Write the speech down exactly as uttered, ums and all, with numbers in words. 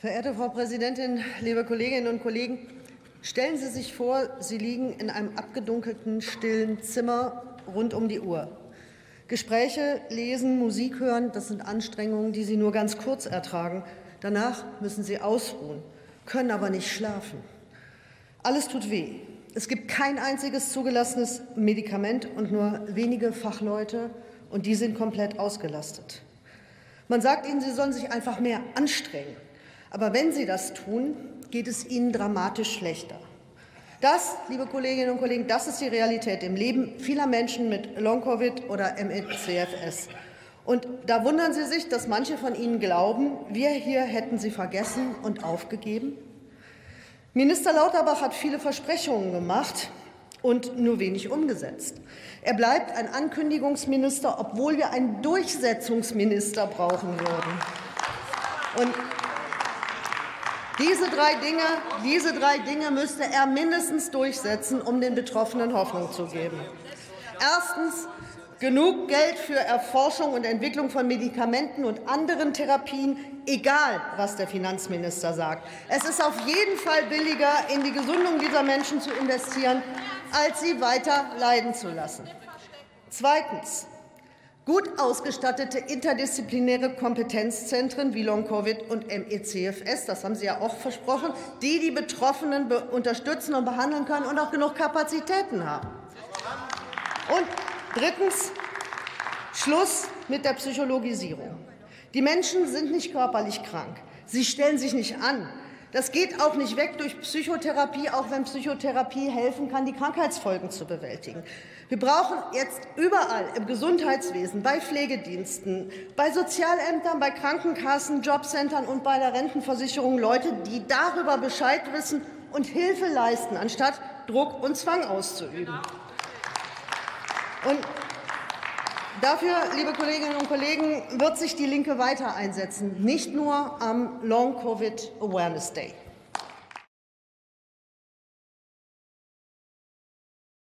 Verehrte Frau Präsidentin, liebe Kolleginnen und Kollegen! Stellen Sie sich vor, Sie liegen in einem abgedunkelten, stillen Zimmer rund um die Uhr. Gespräche, lesen, Musik hören, das sind Anstrengungen, die Sie nur ganz kurz ertragen. Danach müssen Sie ausruhen, können aber nicht schlafen. Alles tut weh. Es gibt kein einziges zugelassenes Medikament und nur wenige Fachleute, und die sind komplett ausgelastet. Man sagt Ihnen, Sie sollen sich einfach mehr anstrengen. Aber wenn Sie das tun, geht es Ihnen dramatisch schlechter. Das, liebe Kolleginnen und Kollegen, das ist die Realität im Leben vieler Menschen mit Long-Covid oder M E C F S. Und da wundern Sie sich, dass manche von Ihnen glauben, wir hier hätten sie vergessen und aufgegeben. Minister Lauterbach hat viele Versprechungen gemacht und nur wenig umgesetzt. Er bleibt ein Ankündigungsminister, obwohl wir einen Durchsetzungsminister brauchen würden. Und Diese drei, Dinge, diese drei Dinge müsste er mindestens durchsetzen, um den Betroffenen Hoffnung zu geben. Erstens genug Geld für Erforschung und Entwicklung von Medikamenten und anderen Therapien, egal was der Finanzminister sagt. Es ist auf jeden Fall billiger, in die Gesundung dieser Menschen zu investieren, als sie weiter leiden zu lassen. Zweitens gut ausgestattete interdisziplinäre Kompetenzzentren wie Long-Covid und M E C F S, das haben Sie ja auch versprochen, die die Betroffenen unterstützen und behandeln können und auch genug Kapazitäten haben. Und drittens Schluss mit der Psychologisierung. Die Menschen sind nicht körperlich krank. Sie stellen sich nicht an. Das geht auch nicht weg durch Psychotherapie, auch wenn Psychotherapie helfen kann, die Krankheitsfolgen zu bewältigen. Wir brauchen jetzt überall im Gesundheitswesen, bei Pflegediensten, bei Sozialämtern, bei Krankenkassen, Jobcentern und bei der Rentenversicherung Leute, die darüber Bescheid wissen und Hilfe leisten, anstatt Druck und Zwang auszuüben. Und dafür, liebe Kolleginnen und Kollegen, wird sich die Linke weiter einsetzen, nicht nur am Long-Covid Awareness Day.